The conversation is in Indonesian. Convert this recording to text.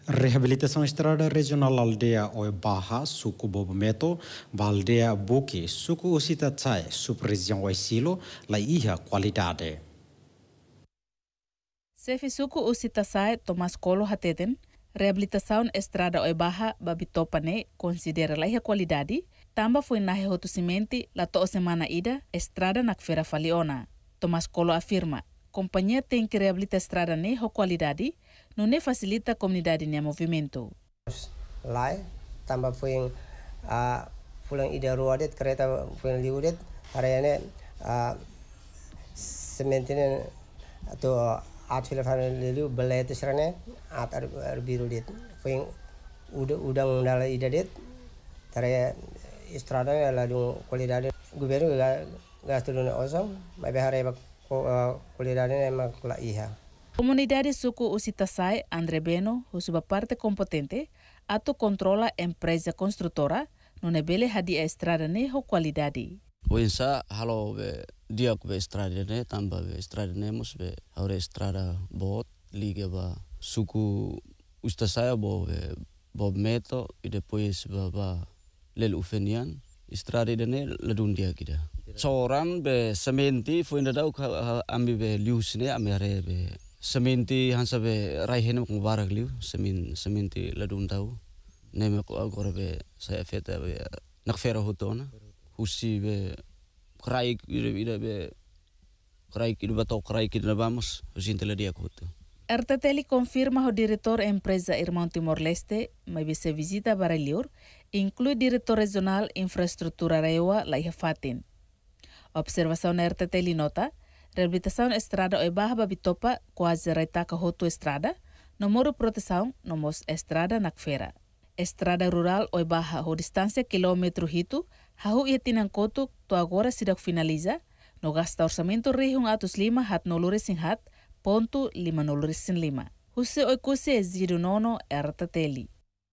Reabilitação Estrada Regional Aldeia Oibaha, suku Bobometo, Aldeia Buki, suku Usitatsai, subregião Oisilo, la iha qualidade. Sefi suku Usitatsai, Thomas Kolo Hateten, reabilitação Estrada Oibaha, Babitopane, considera la iha qualidade, tamba foi nahe hotu simenti, la toa semana ida, Estrada nakfera faliona. Thomas Kolo afirma, companhia tem que reabilitar estrada ne ho qualidade, não ne facilita a comunidade ne movimento. Lai, tambah puing pulang ida ruadet kereta puing liudet, arayane sementine atau atfila fana liu belet serane at birudet, puing udang dala ida det, taraya estrada lalu qualidade governo gastronome osong, mas behare qualidade memang la iha. Comunidade suku Usitatsai, André Beno, suba parte competente, atu controla empresa construtora, não é bele hadi a estrada ne ho qualidade. Oinsa halo be dia ku be estrada ne tamba be estrada ne mus be haure estrada bot liga ba suku Usitatsai bo meto e depois ba lel ufenian estrada ne ladun dia kita. Soran be sementi foi ainda dau ambi be liusne amere be sementi hansa be raihene com barak liu sementi ladun tau neme ko agora be saya feta be nakfera hotona husi be kraik ida be kraik ida bato kraik ida vamos usintela dia kuto. RTTL confirma o diretor empresa Irmão Timor-Leste, mas se visita Baralhur, inclui diretor regional infraestrutura Reua Laiha Fatin. Observação na RTTL nota, reabilitação estrada Oibaha Babitopa quase reitaca roto estrada, no muro proteção no mos estrada nakfera. Estrada rural Oibaha ho distância quilômetro hito, hahu ia tinangkoto to agora sidak finaliza, no gasta orçamento rihung atus 5 hat nolores hat, ponto 5 nolores 5. Huse oikuse zido nono RTTL.